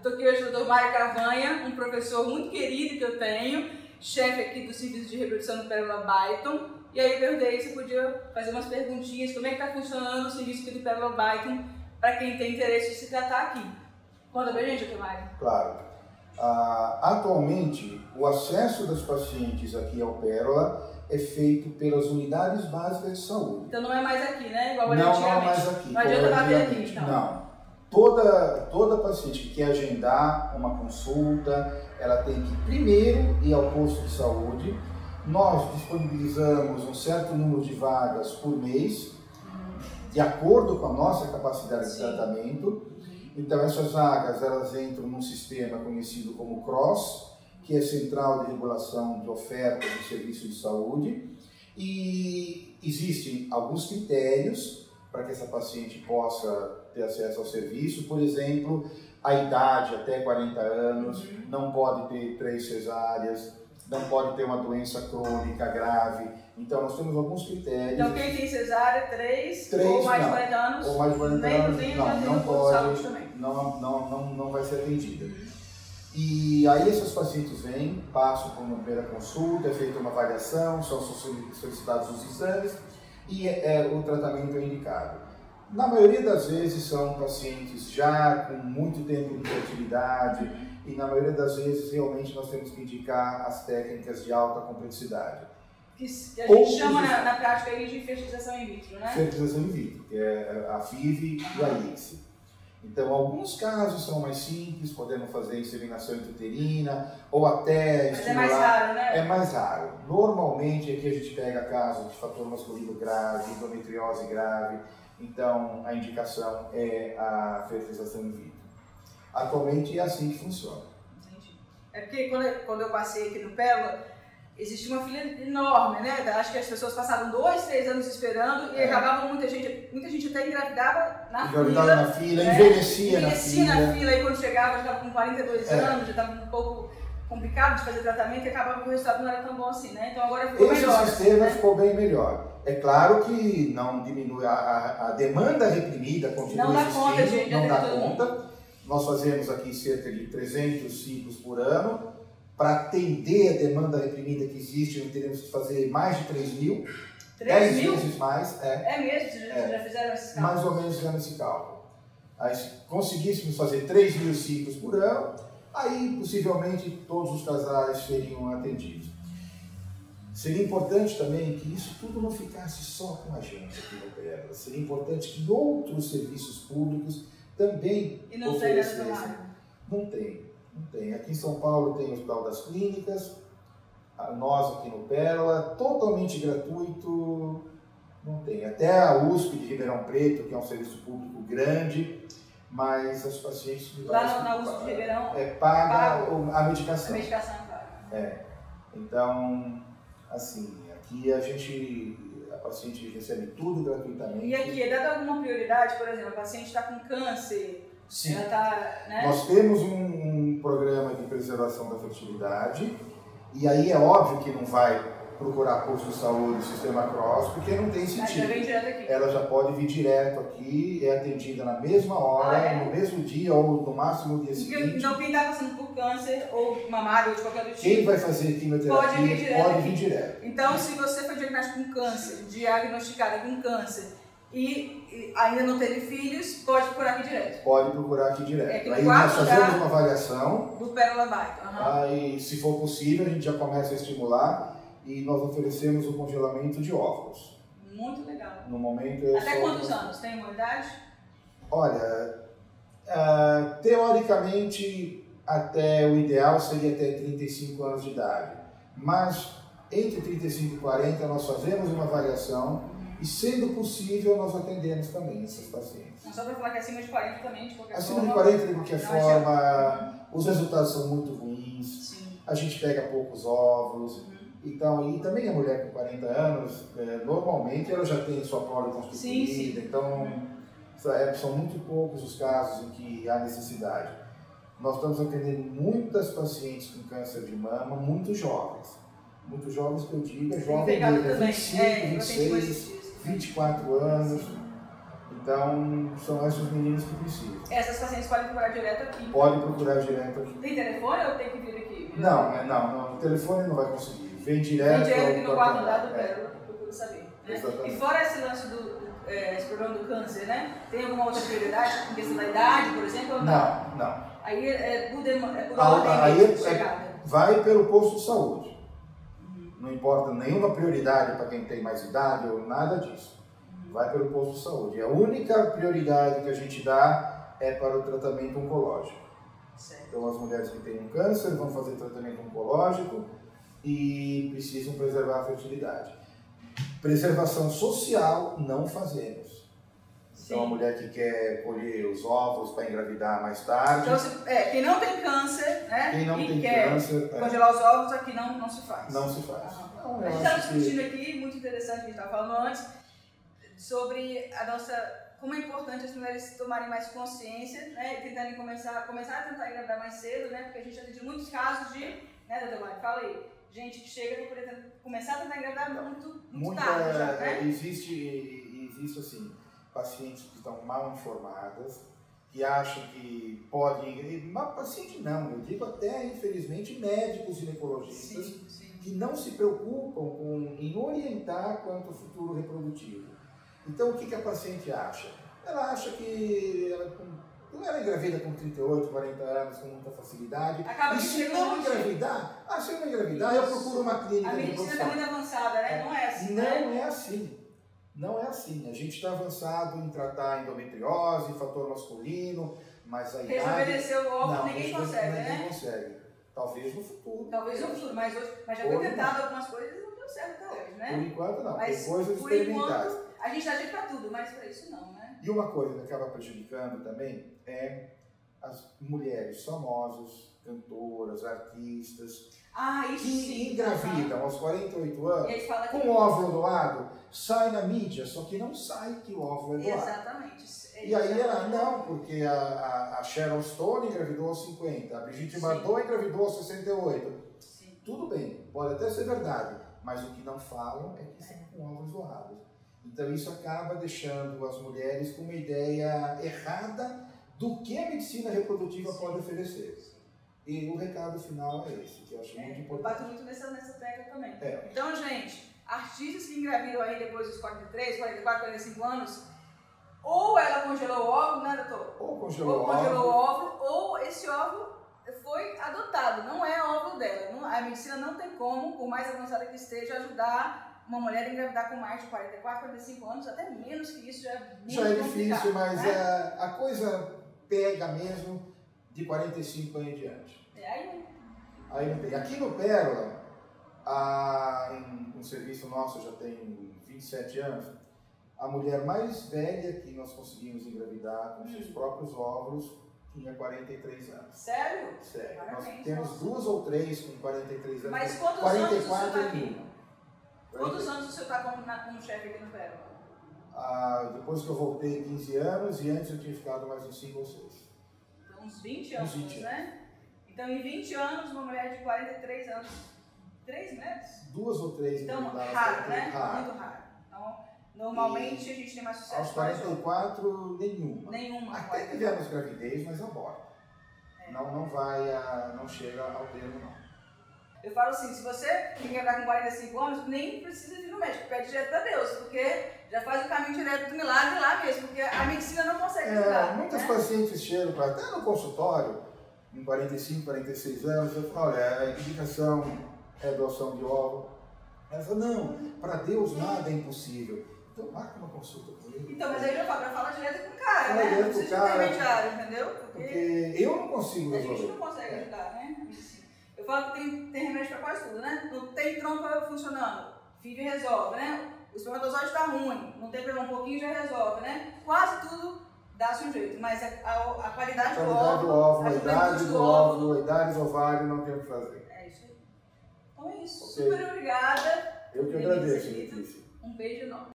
Estou aqui hoje com o Dr. Mário Cavanha, um professor muito querido que eu tenho, chefe aqui do Serviço de Reprodução do Pérola Byton. E aí eu perguntei se podia fazer umas perguntinhas, como é que está funcionando o serviço aqui do Pérola Byton, para quem tem interesse de se tratar aqui. Conta pra gente, Dr. Mário. Claro. Atualmente, o acesso das pacientes aqui ao Pérola é feito pelas unidades básicas de saúde. Então não é mais aqui, né? Igual não, antigamente. não é mais aqui. Não adianta bater aqui, então. Não. Toda paciente que quer agendar uma consulta, ela tem que primeiro ir ao posto de saúde. Nós disponibilizamos um certo número de vagas por mês, de acordo com a nossa capacidade de tratamento. Então essas vagas, elas entram num sistema conhecido como CROSS, que é Central de Regulação de Ofertas de Serviços de Saúde, e existem alguns critérios para que essa paciente possa ter acesso ao serviço. Por exemplo, a idade até 40 anos, não pode ter 3 cesáreas, não pode ter uma doença crônica grave. Então nós temos alguns critérios. Então quem tem cesárea, 3 ou mais de 40 anos, ou mais de 40 anos, não pode, também. Não vai ser atendida. E aí essas pacientes vêm, passam por uma primeira consulta, é feita uma avaliação, são solicitados os exames e o tratamento é indicado. Na maioria das vezes são pacientes já com muito tempo de fertilidade e na maioria das vezes realmente nós temos que indicar as técnicas de alta complexidade. Que a gente chama na prática aí de fertilização in vitro, né? Fertilização in vitro, que é a FIV e a ICSI. Então, alguns casos são mais simples, podendo fazer inseminação intrauterina ou até estimular. Mas é mais raro, né? É mais raro. Normalmente aqui a gente pega casos de fator masculino grave, endometriose grave, então a indicação é a fertilização in vitro. Atualmente é assim que funciona. Entendi. É porque quando eu passei aqui no Pérola, existia uma fila enorme, né? Acho que as pessoas passavam 2, 3 anos esperando e acabava muita gente até engravidava na fila. Envelhecia na fila. E quando chegava, já estava com 42 anos, já estava um pouco complicado de fazer tratamento e acabava que o resultado não era tão bom assim, né? Então agora ficou melhor. Esse sistema ficou bem melhor. É claro que não diminui a demanda reprimida, continua existindo, não dá conta. Nós fazemos aqui cerca de 300 ciclos por ano. Para atender a demanda reprimida que existe, nós teremos que fazer mais de 3 mil. 10 vezes mais. É mesmo? Vocês já fizeram esse cálculo? Mais ou menos fizemos esse cálculo. Aí, se conseguíssemos fazer 3 mil ciclos por ano, aí possivelmente todos os casais seriam atendidos. Seria importante também que isso tudo não ficasse só com a gente aqui no Pérola. Seria importante que outros serviços públicos também oferecessem. Não tem. Aqui em São Paulo tem o Hospital das Clínicas, nós aqui no Pérola, totalmente gratuito, não tem. Até a USP de Ribeirão Preto, que é um serviço público grande, mas as pacientes... Lá na USP de Ribeirão? Paga a medicação. A medicação paga. Então, assim, aqui a paciente recebe tudo gratuitamente. E aqui, é dada alguma prioridade, por exemplo, a paciente está com câncer? Sim. Ela tá, né? Nós temos um programa de preservação da fertilidade e aí é óbvio que não vai procurar posto de saúde, sistema CROSS, porque não tem sentido. Ela já vem direto aqui. Ela já pode vir direto aqui, é atendida na mesma hora, no mesmo dia ou no máximo no dia seguinte. Então quem está passando por câncer ou mamário ou de qualquer outro tipo, quem vai fazer quimioterapia pode vir direto. Então se você foi diagnosticado com câncer, diagnosticada com câncer, e ainda não teve filhos, pode procurar aqui direto. Pode procurar aqui direto. Aí nós fazemos uma avaliação. Do Pérola Byton. Aí, se for possível, a gente já começa a estimular e nós oferecemos o congelamento de óvulos. Muito legal. No momento Até quantos anos? Tem uma idade? Olha, teoricamente, o ideal seria até 35 anos de idade. Mas entre 35 e 40 nós fazemos uma avaliação. E sendo possível, nós atendemos também esses pacientes. Não, só para falar que acima de 40 também, de qualquer forma. Acima de 40, de qualquer forma, os resultados são muito ruins. Sim. A gente pega poucos óvulos. Então, e também a mulher com 40 anos, normalmente ela já tem sua prole constituída. Então, são muito poucos os casos em que há necessidade. Nós estamos atendendo muitas pacientes com câncer de mama, muito jovens. Muito jovens que eu digo, jovem de 25, 26, 24 anos. Então, são esses meninos que precisam. Essas pacientes podem procurar direto aqui? Pode procurar direto aqui. Tem telefone ou tem que vir aqui? Não, o telefone não vai conseguir. Vem direto. Vem direto aqui no quarto andar do Pérola, procuro saber. Né? Exatamente. E fora esse lance esse problema do câncer, né? Tem alguma outra prioridade? Em questão da idade, por exemplo? Ou não. Aí é por ordem de chegada. Vai pelo posto de saúde. Não importa nenhuma prioridade para quem tem mais idade ou nada disso. Vai pelo posto de saúde. A única prioridade que a gente dá é para o tratamento oncológico. Certo. Então, as mulheres que têm um câncer vão fazer tratamento oncológico e precisam preservar a fertilidade. Preservação social não fazemos. Sim. Então, a mulher que quer colher os óvulos para engravidar mais tarde. Então, quem não tem câncer, né? Quem não tem quer câncer, congelar os óvulos, aqui não se faz. Não se faz. Não, a gente estava discutindo aqui, muito interessante, que a gente estava falando antes, sobre como é importante as mulheres tomarem mais consciência, né? E tentarem começar a tentar engravidar mais cedo, né? Porque a gente já tem muitos casos de, né, doutor Mário, fala aí, gente que chega para começar a tentar engravidar muito tarde já, né? Existe assim, pacientes que estão mal informadas, que acham que podem, mas paciente não, eu digo até, infelizmente, médicos ginecologistas, sim. Que não se preocupam em orientar quanto ao futuro reprodutivo. Então, o que a paciente acha? Ela acha que ela engravida com 38, 40 anos com muita facilidade. E se não engravidar, eu procuro uma clínica de reprodução. A medicina está muito avançada, né? Não é assim. Não é assim. A gente está avançado em tratar endometriose, fator masculino, mas a idade... Rejuvenescer o óvulo ninguém consegue, né? Ninguém consegue. Talvez no futuro. Mas já foi tentado algumas coisas e não deu certo até hoje, né? Por enquanto não, mas, tem coisas experimentais. A gente dá jeito para tudo, mas para isso não, né? E uma coisa que acaba prejudicando também é as mulheres famosas, cantoras, artistas, que engravidam aos 48 anos, com o óvulo doado, sai na mídia, só que não sai que o óvulo é doado. Exatamente. E aí ela, não, porque a Sharon Stone engravidou aos 50, a Brigitte Bardot engravidou aos 68. Sim. Tudo bem, pode até ser verdade, mas o que não falam é que são com óvulos doados. Então isso acaba deixando as mulheres com uma ideia errada do que a medicina reprodutiva pode oferecer. E o recado final é esse, que eu acho muito importante. Eu bato muito nessa tecla também. Então, gente, artistas que engravidam aí depois dos 43, 44, 45 anos, ou ela congelou o óvulo, né, doutor? Ou congelou o óvulo, ou esse óvulo foi adotado, não é óvulo dela. A medicina não tem como, por mais avançada que esteja, ajudar uma mulher a engravidar com mais de 44, 45 anos, até menos que isso já é muito já é difícil, mas né? A coisa pega mesmo de 45 anos em diante. Aí não tem. Aqui no Pérola, em um serviço nosso já tem 27 anos, a mulher mais velha que nós conseguimos engravidar com seus próprios óvulos tinha 43 anos. Sério? Sério. Nós temos 2 ou 3 com 43 anos. Mas quantos 44 anos o senhor está aqui? aqui? Quantos anos o senhor está como chefe aqui no Pérola? Depois que eu voltei, 15 anos, e antes eu tinha ficado mais uns 5 ou 6. Então, uns 20 anos, né? Então, em 20 anos, uma mulher de 43 anos, 3 mulheres? 2 ou 3. Então, raro, né? Muito raro. Então, normalmente a gente tem mais sucesso. Aos 44, nenhuma. Nenhuma. Até tivemos gravidez, mas aborta. Não chega ao termo, não. Eu falo assim, se você quer engravidar com 45 anos, nem precisa ir no médico, pede direto para Deus, porque já faz o caminho direto do milagre lá mesmo, porque a medicina não consegue ajudar. Muitas pacientes chegam até no consultório, em 45, 46 anos, eu falo, olha, a indicação é doação de óvulo. Ela fala, não, para Deus nada é impossível. Então marca uma consulta com ele. Então, mas aí eu falo direto com o cara, né? Não precisa de intermediário, entendeu? Porque eu não consigo resolver. A gente não consegue ajudar, né? Eu falo que tem remédio para quase tudo, né? Não tem trompa funcionando, FIV resolve, né? O espermatozoide está ruim, não tem problema, um pouquinho já resolve, né? Quase tudo dá-se um jeito, mas a qualidade do óvulo, a idade do óvulo, a idade do ovário, não tem o que fazer. É isso aí. Então é isso. Okay. Super obrigada. Eu que agradeço, Letícia. Um beijo enorme.